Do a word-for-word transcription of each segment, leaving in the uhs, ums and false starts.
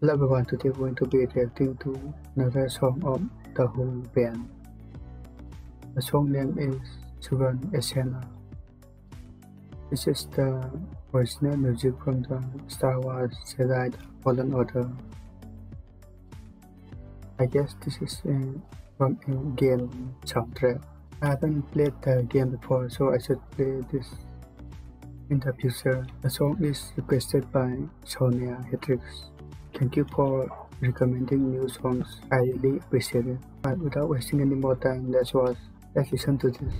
Hello everyone, today we're going to be reacting to another song of the whole band. The song name is Sugaan Essena. This is the original music from the Star Wars Jedi The Fallen Order. I guess this is a, from a game soundtrack. I haven't played the game before, so I should play this in the future. The song is requested by Sonia Hendrix. Thank you for recommending new songs. I really appreciate it. But without wasting any more time, let's watch. Let's listen to this.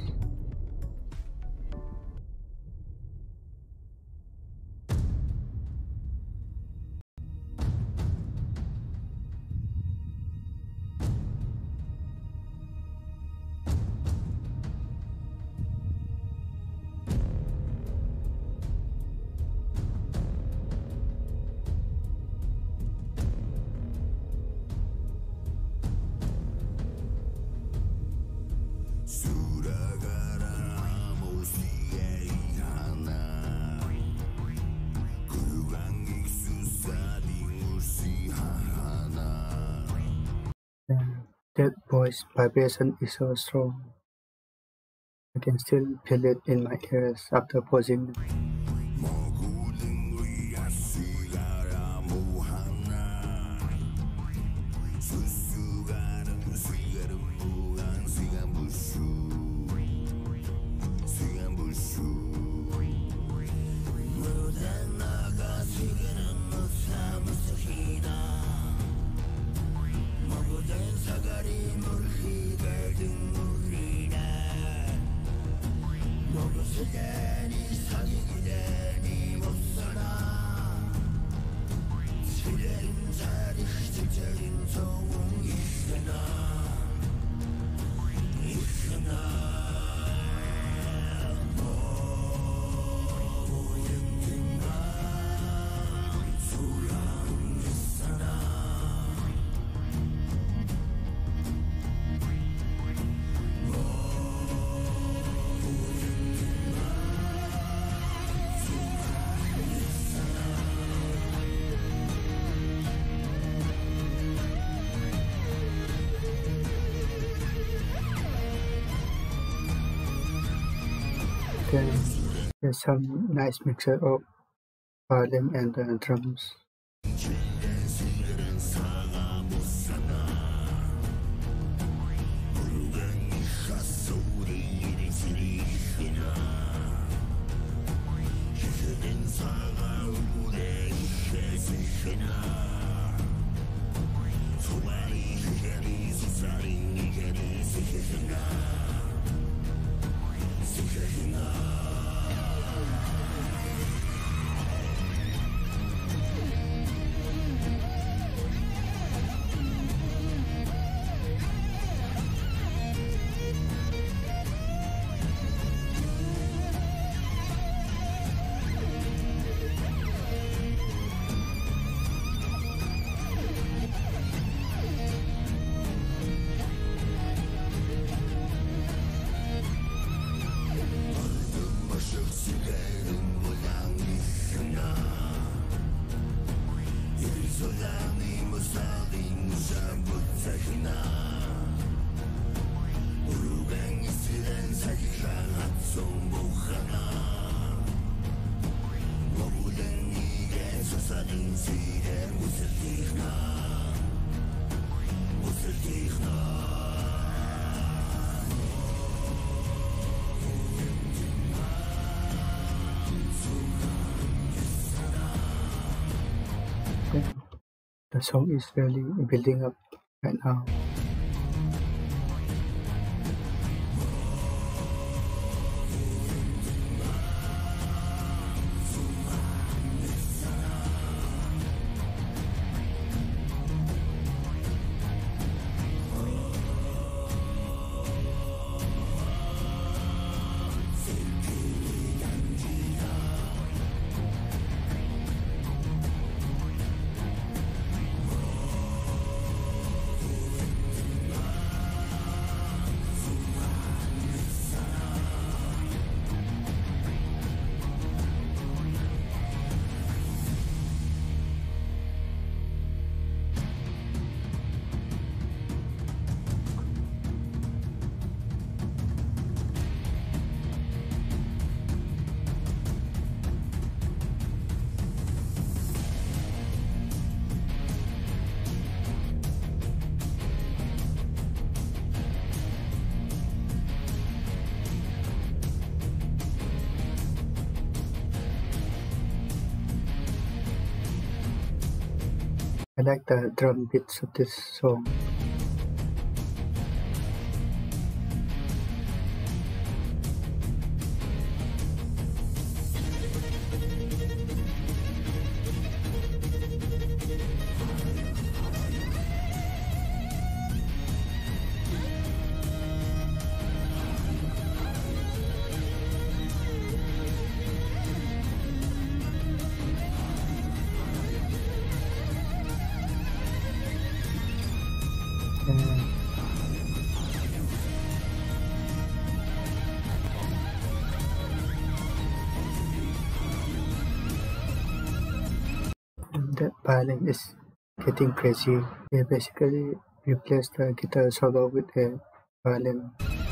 That voice vibration is so strong. I can still feel it in my ears after pausing it. Then there's some nice mixture of violin and uh, drums. The song is really building up right now. I like the drum beats of this song. And the violin is getting crazy. They basically replace the guitar solo with a violin.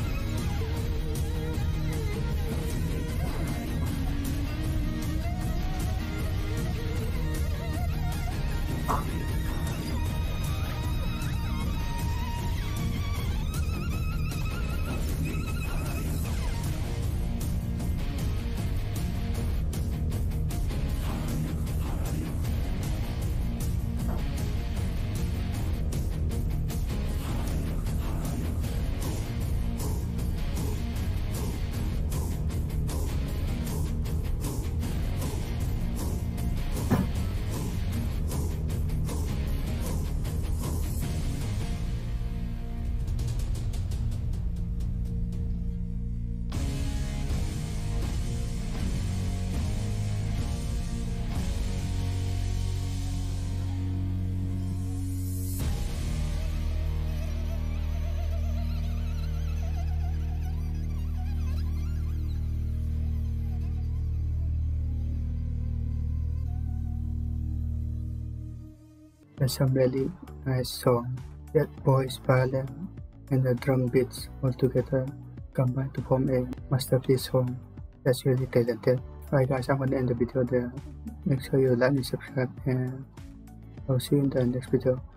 There's some really nice song. That voice, violin, and the drum beats all together combine to form a masterpiece song. That's really talented. Alright guys, I'm gonna end the video there. Make sure you like and subscribe, and I'll see you in the next video.